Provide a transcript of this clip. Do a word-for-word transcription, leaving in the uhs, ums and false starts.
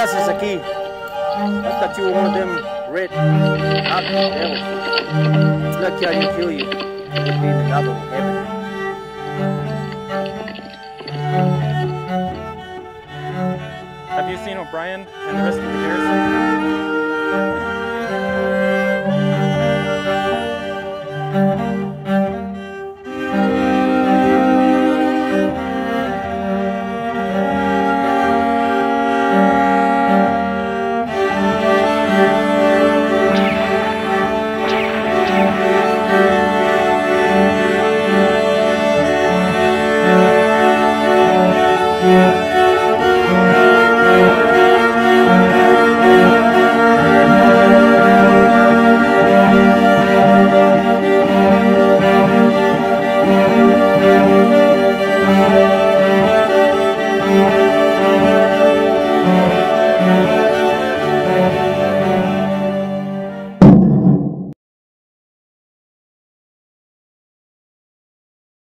Ornelas is aquí. I thought you were one of them red hot devils. It's lucky I didn't kill you. It would be in the Navajo heaven. Have you seen O'Brien and the rest of the garrison?